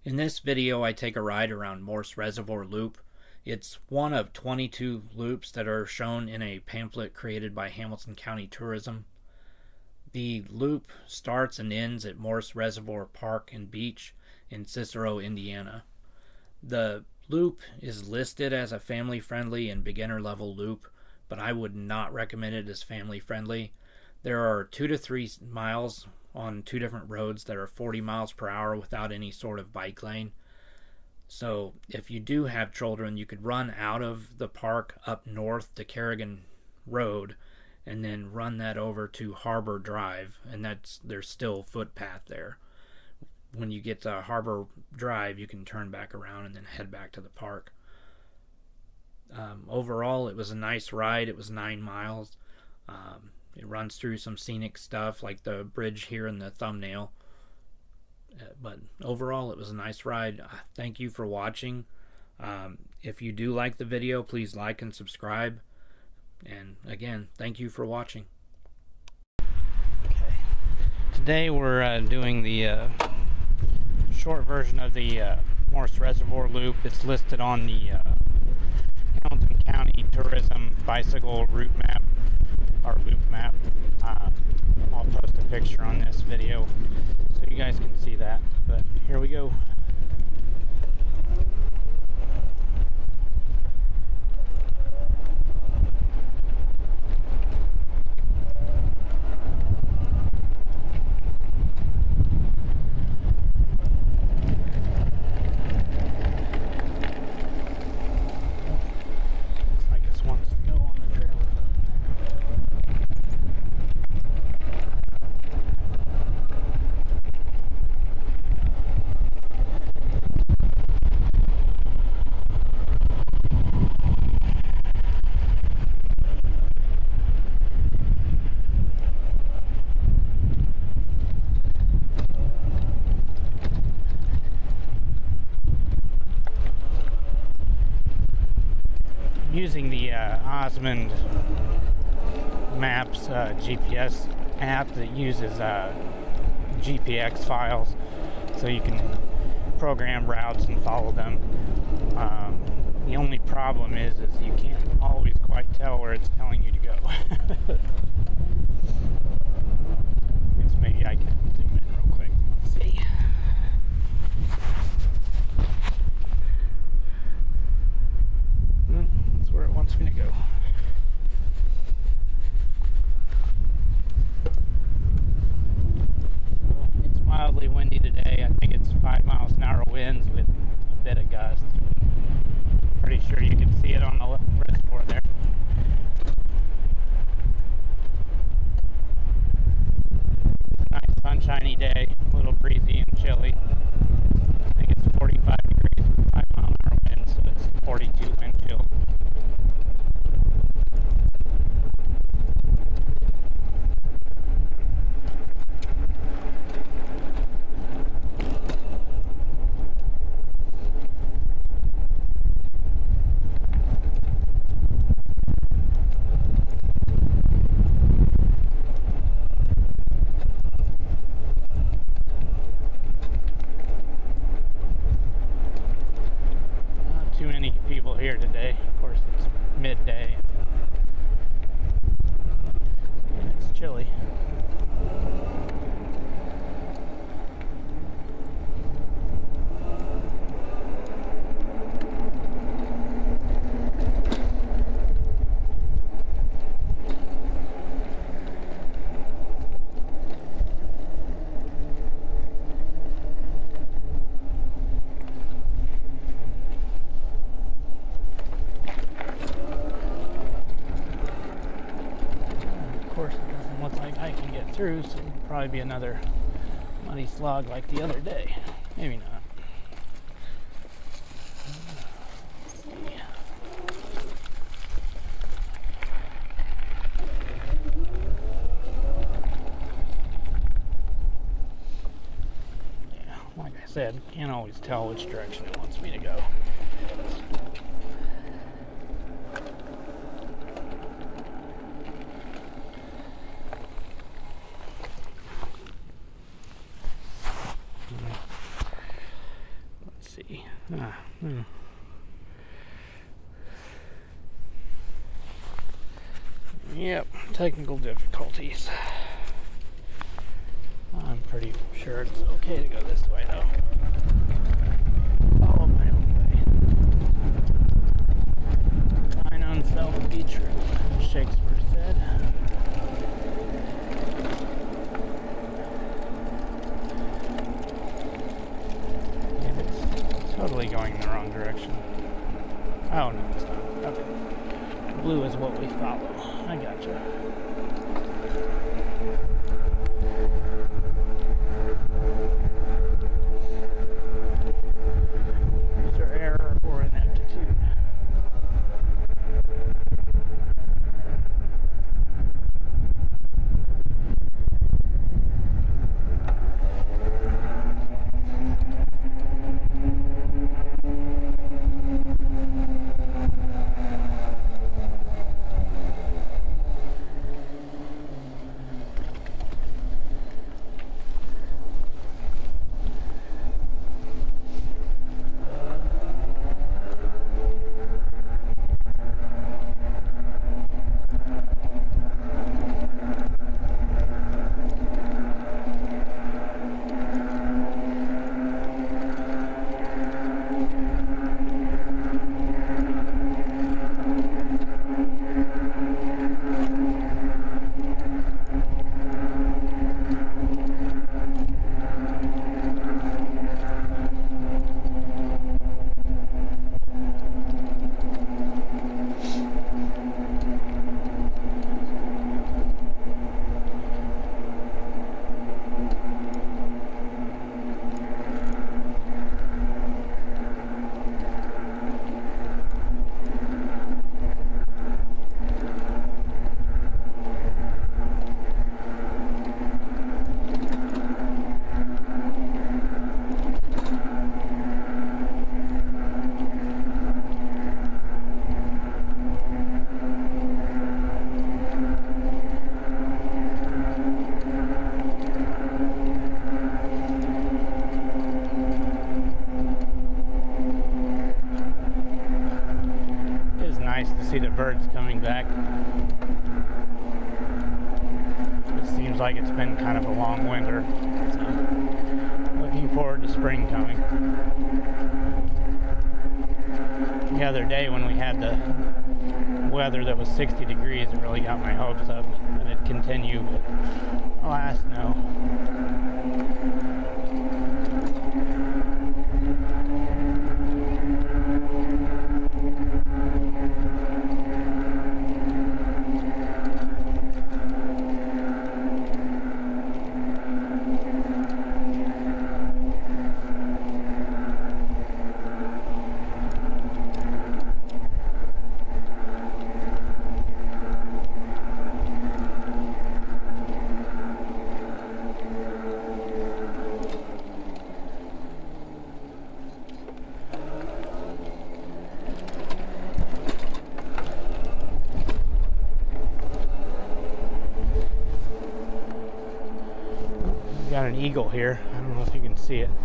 In this video, I take a ride around Morse Reservoir Loop. It's one of 22 loops that are shown in a pamphlet created by Hamilton County Tourism. The loop starts and ends at Morse Reservoir Park and Beach in Cicero, Indiana. The loop is listed as a family-friendly and beginner-level loop, but I would not recommend it as family-friendly. There are 2 to 3 miles on 2 different roads that are 40 miles per hour without any sort of bike lane. So if you do have children, you could run out of the park up north to Kerrigan Road and then run that over to Harbor Drive, and there's still footpath there. When you get to Harbor Drive, you can turn back around and then head back to the park. Overall, it was a nice ride. It was 9 miles. It runs through some scenic stuff like the bridge here in the thumbnail. But overall, it was a nice ride. Thank you for watching. If you do like the video, please like and subscribe. And again, thank you for watching. Okay. Today we're doing the short version of the Morse Reservoir Loop. It's listed on the Hamilton County Tourism Bicycle Route Map, or Loop Map. I'll post a picture on this video so you guys can see that. But here we go. Using the Osmond Maps GPS app that uses GPX files, so you can program routes and follow them. The only problem is you can't always quite tell where it's telling you to go. I guess maybe I can zoom in real quick. Let's see. Where it wants me to go. So it's mildly windy today. I think it's 5 miles an hour winds with a bit of gust. Pretty sure you can see it on the reservoir there. It's a nice sunshiny day, a little breezy and chilly. I think it's 45 degrees with 5 mile an hour wind, so it's 42 wind chill. Too many people here today. Of course, it's midday. And it's chilly. Through, so it'll probably be another muddy slog like the other day. Maybe not. Yeah, like I said, can't always tell which direction it wants me to go. Yep, technical difficulties. I'm pretty sure it's okay to go this way though. Follow my own way. Mine on self be true, Shakespeare said. And it's totally going in the wrong direction. Oh no, it's not. Okay. Blue is what we follow. I gotcha. Is there error or ineptitude? See the birds coming back. It seems like it's been kind of a long winter, so looking forward to spring coming. The other day when we had the weather that was 60 degrees, it really got my hopes up that it'd continue, but alas, no. Got an eagle here. I don't know if you can see it.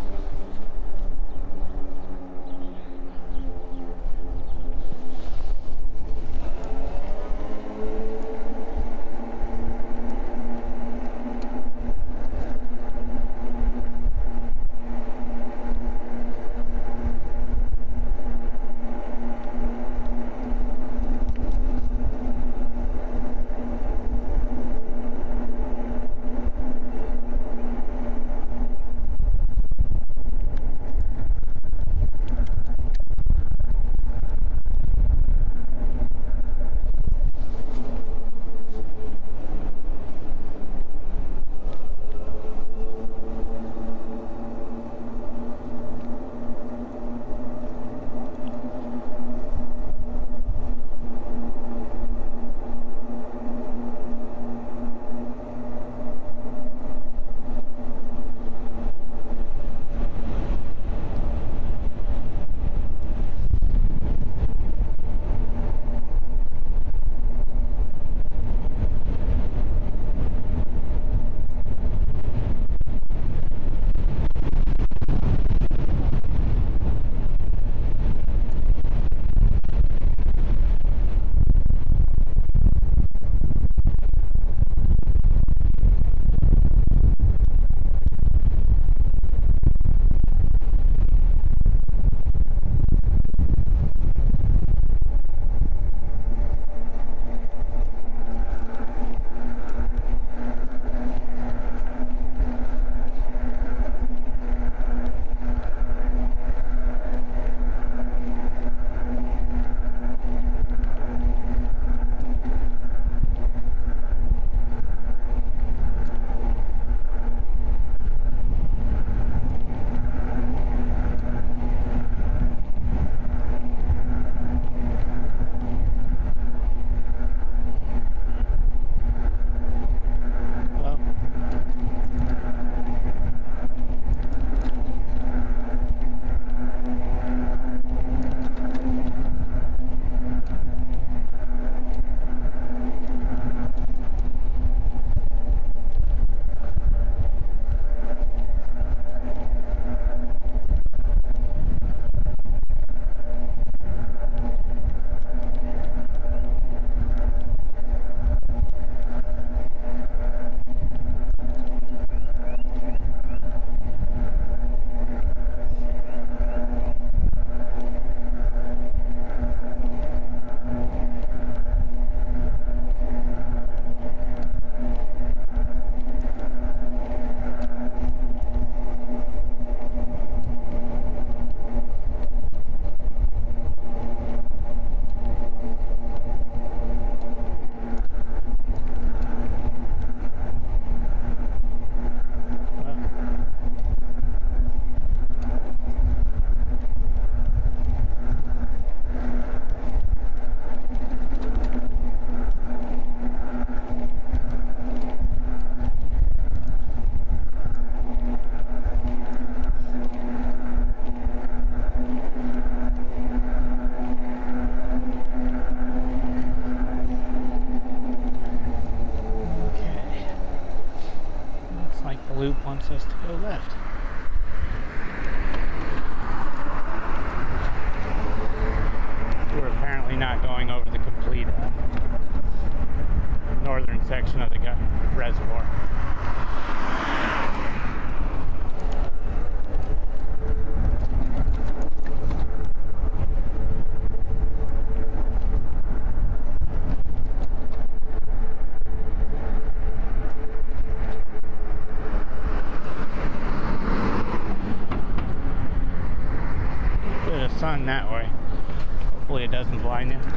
the sun that way. Hopefully it doesn't blind you. Too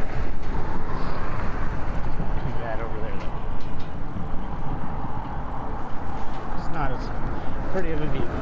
bad over there though. It's not as pretty of a view.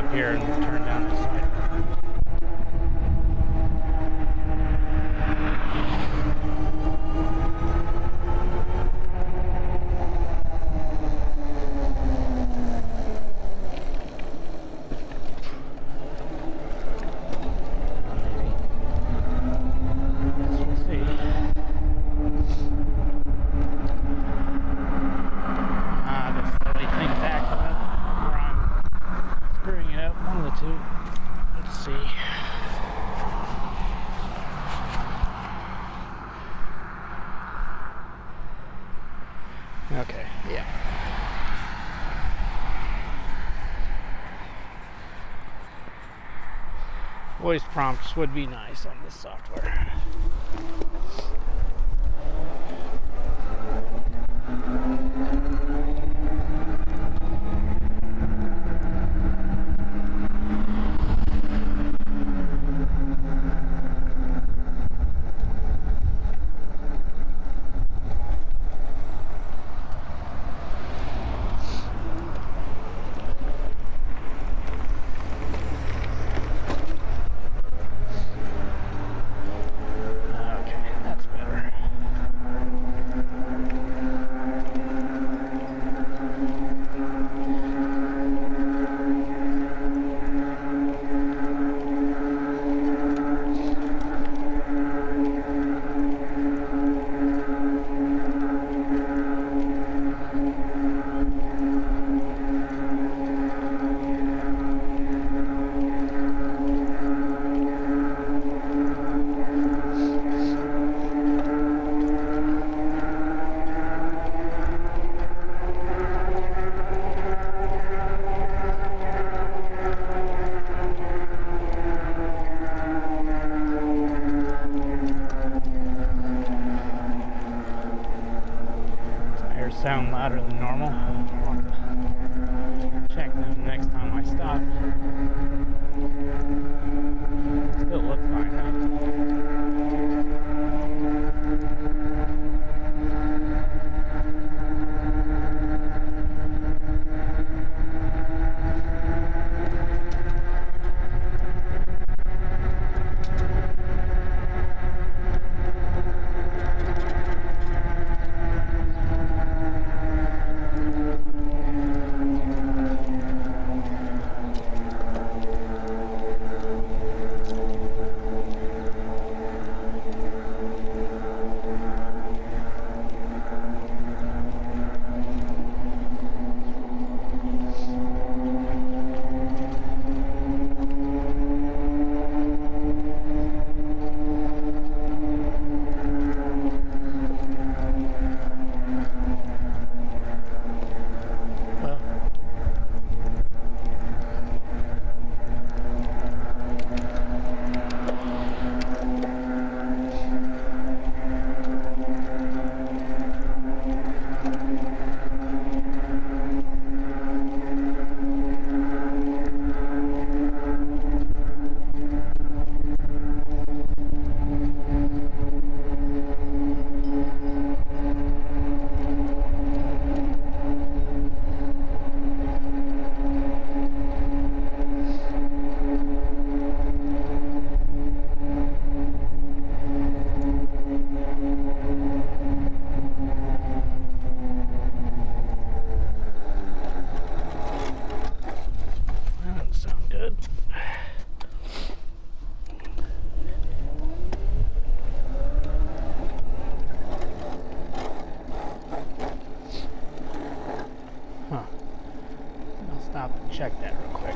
up here and turn down this side. Okay, yeah. Voice prompts would be nice on this software. Sound louder than normal. I'll have to check them next time I stop. Still look fine though. Check that real quick.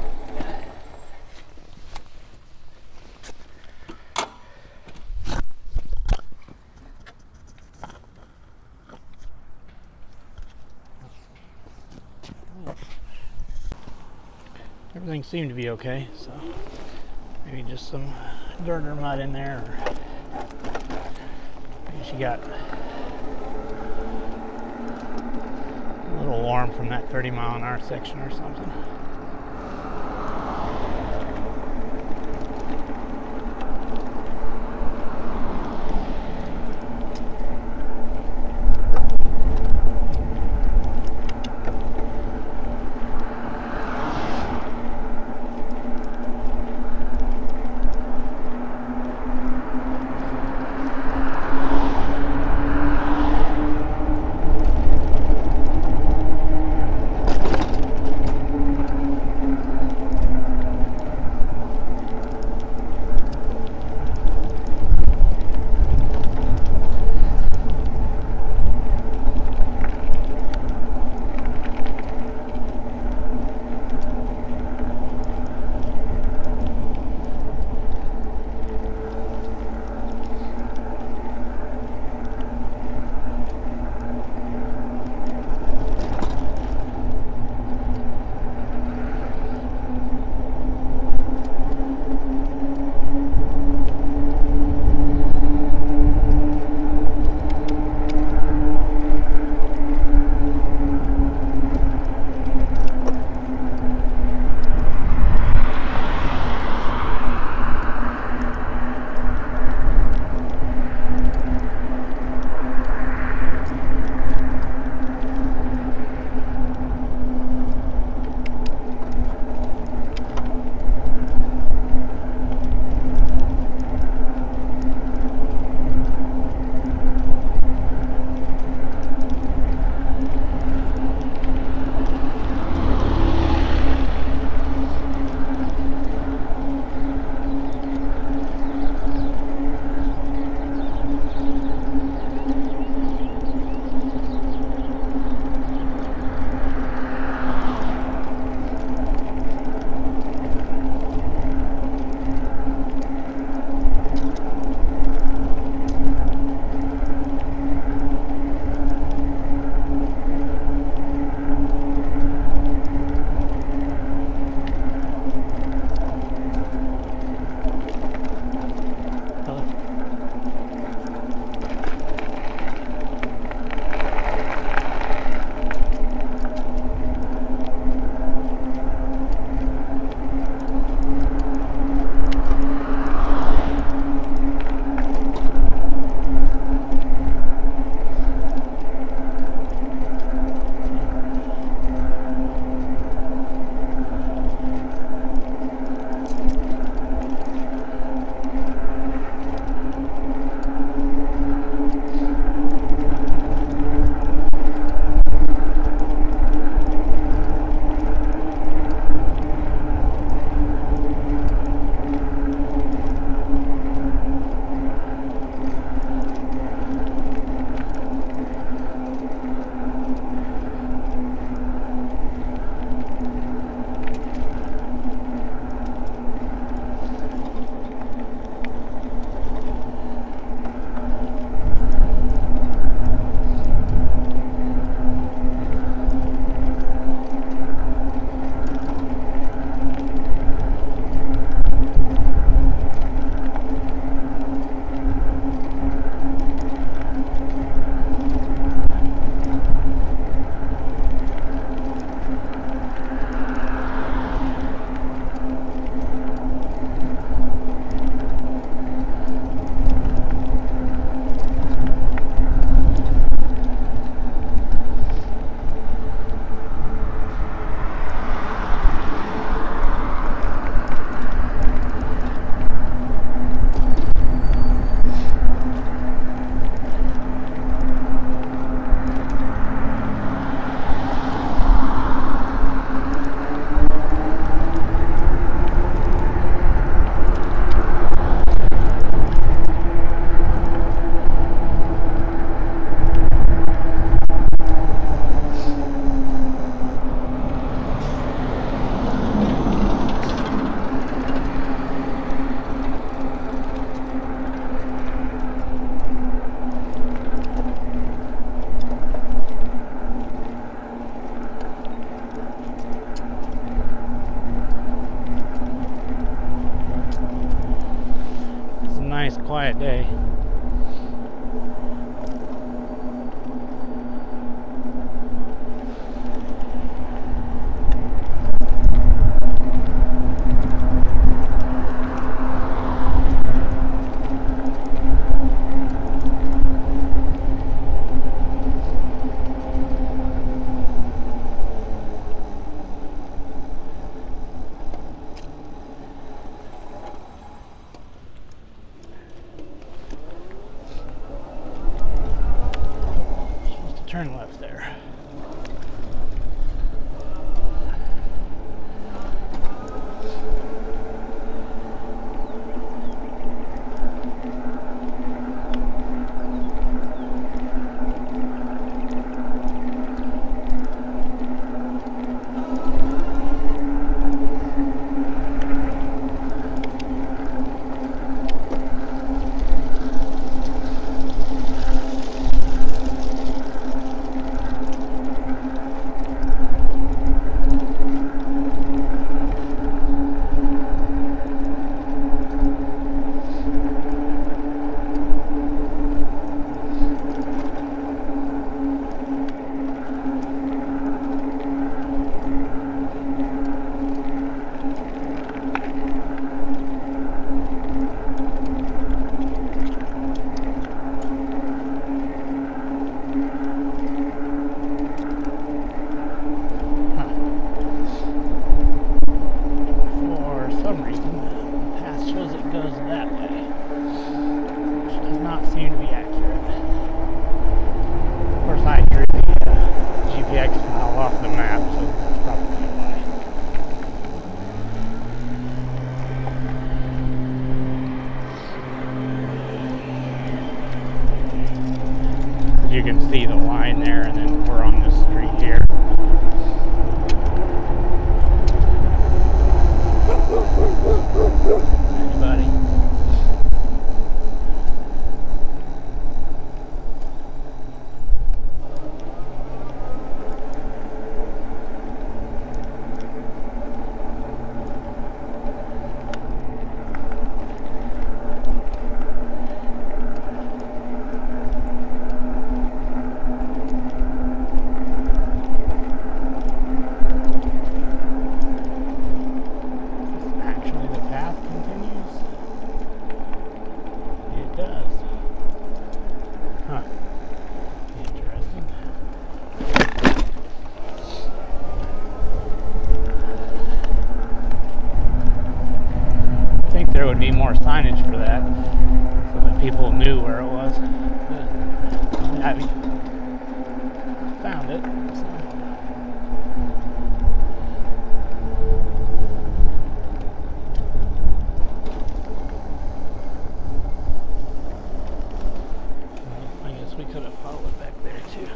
Everything seemed to be okay, so maybe just some dirt or mud in there, or maybe she got a little warm from that 30-mile-an-hour section or something. quiet day. Turn left there. You can see the line there, and then we're on this street here. Hey, buddy. There would be more signage for that, so that people knew where it was. But I found it. So. Well, I guess we could have followed back there too.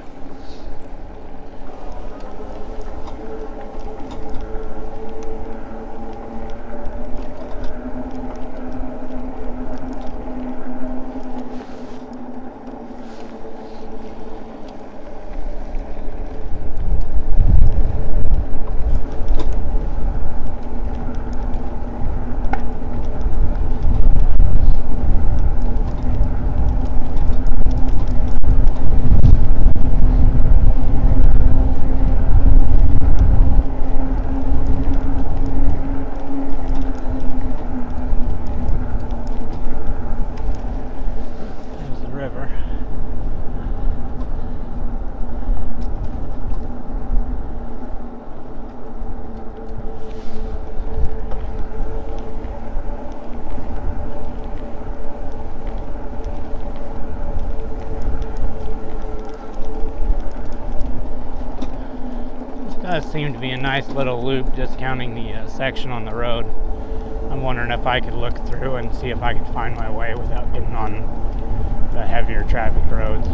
Does seem to be a nice little loop, discounting the section on the road. I'm wondering if I could look through and see if I could find my way without getting on the heavier traffic roads.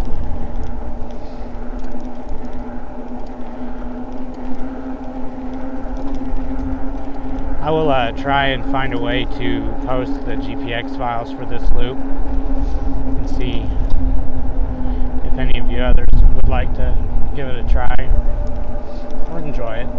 I will try and find a way to post the GPX files for this loop and see if any of you others would like to give it a try or enjoy it.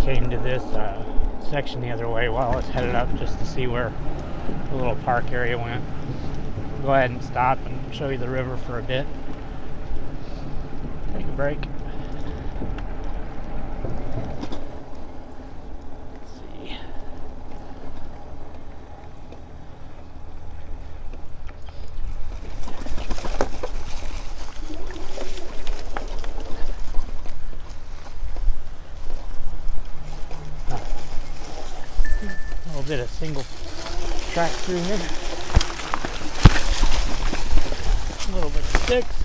came to this section the other way while I was headed up just to see where the little park area went. Go ahead and stop and show you the river for a bit. Take a break. Let's see. A little bit of single track through here. A little bit of sticks.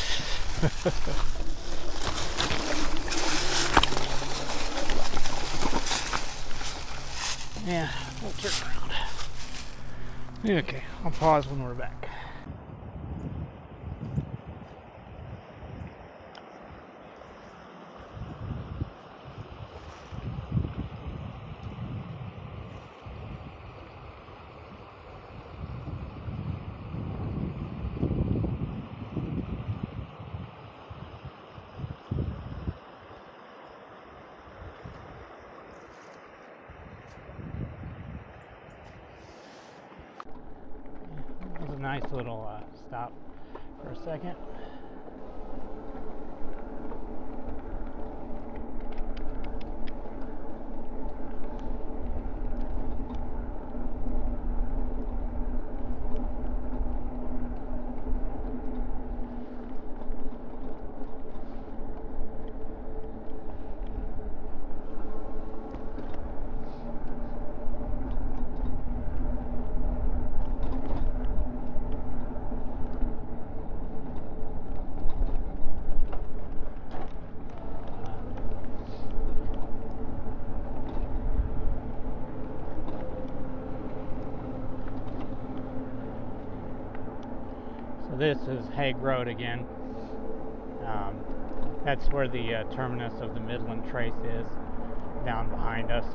Yeah, we'll turn around. Okay, I'll pause when we're back. That was a nice little stop for a second. So this is Hague Road again. That's where the terminus of the Midland Trace is, down behind us.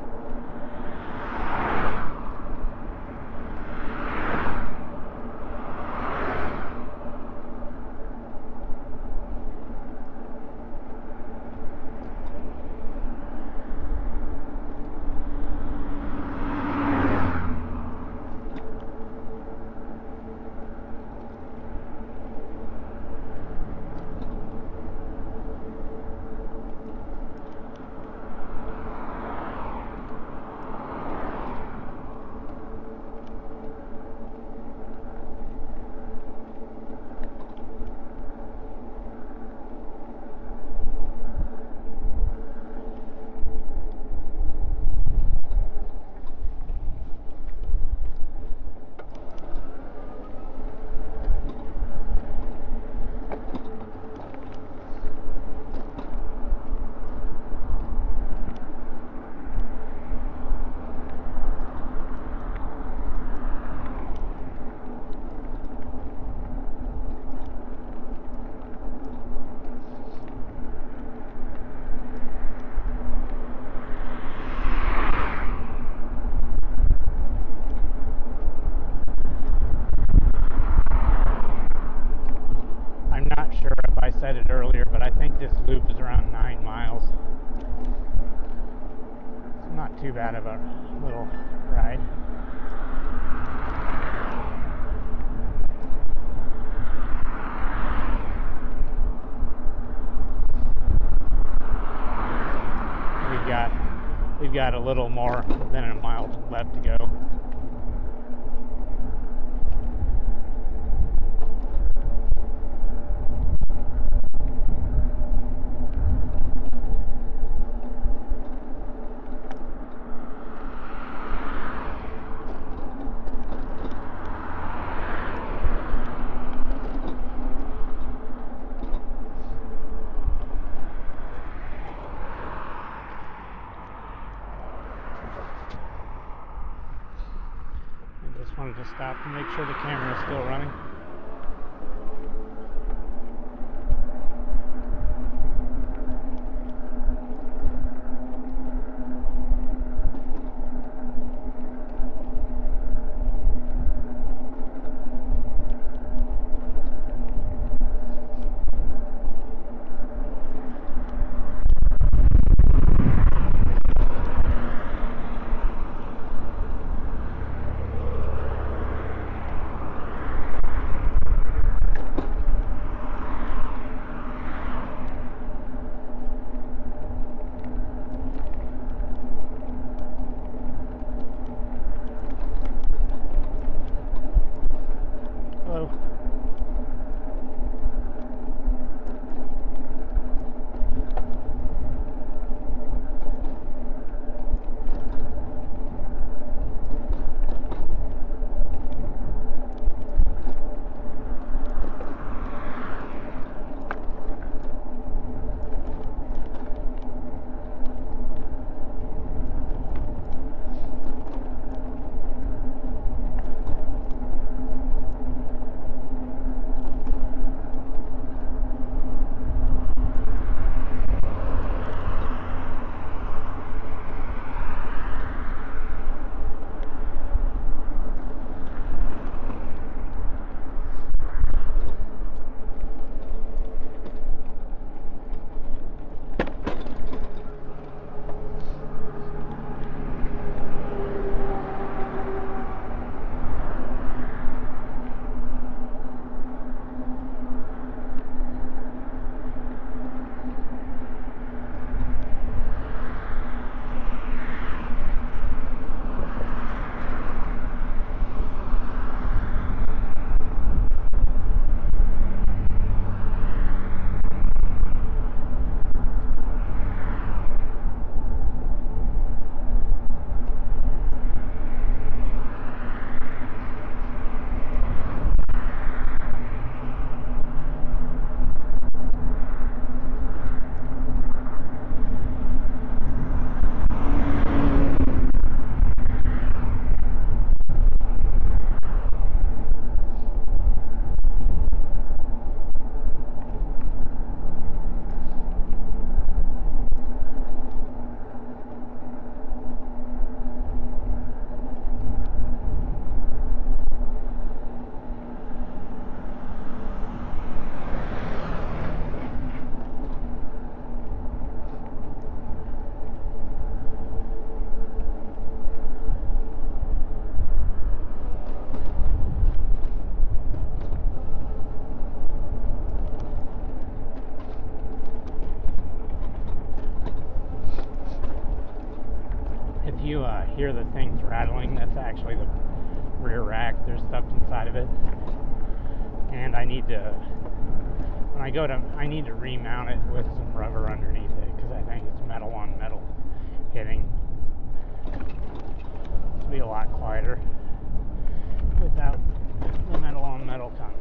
I said it earlier, but I think this loop is around 9 miles. It's not too bad of a little ride. We've got a little more than a mile left to go. Wanted to stop to make sure the camera is still running. If you hear the things rattling, that's actually the rear rack. There's stuff inside of it, and I need to, when I go to, I need to remount it with some rubber underneath it because I think it's metal on metal hitting. This will be a lot quieter without the metal on metal contact.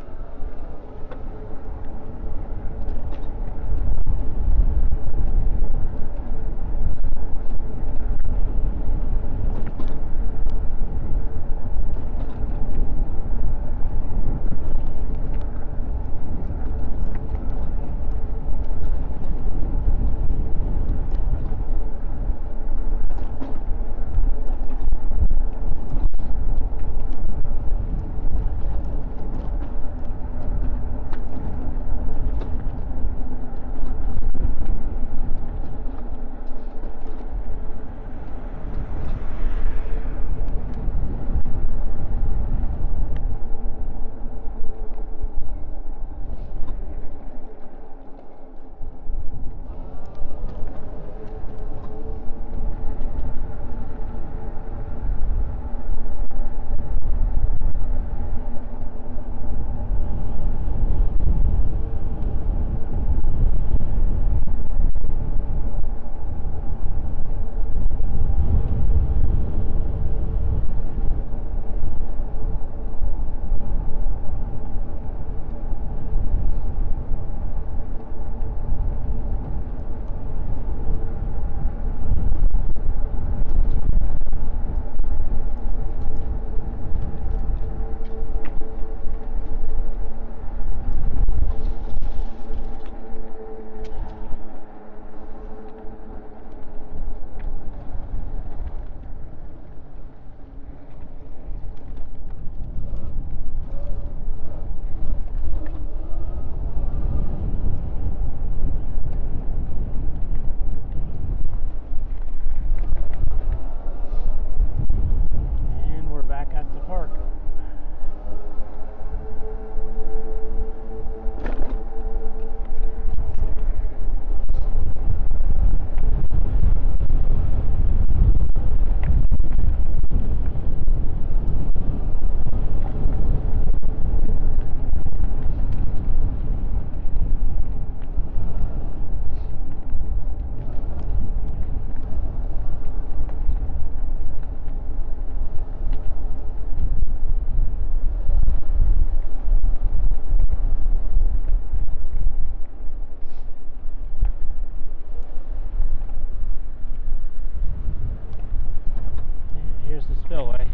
Spillway.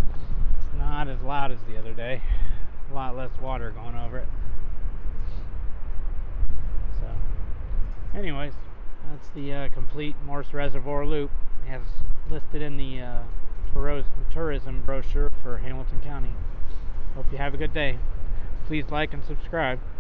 It's not as loud as the other day. A lot less water going over it. So, anyways, that's the complete Morse Reservoir loop. It has listed in the tourism brochure for Hamilton County. Hope you have a good day. Please like and subscribe.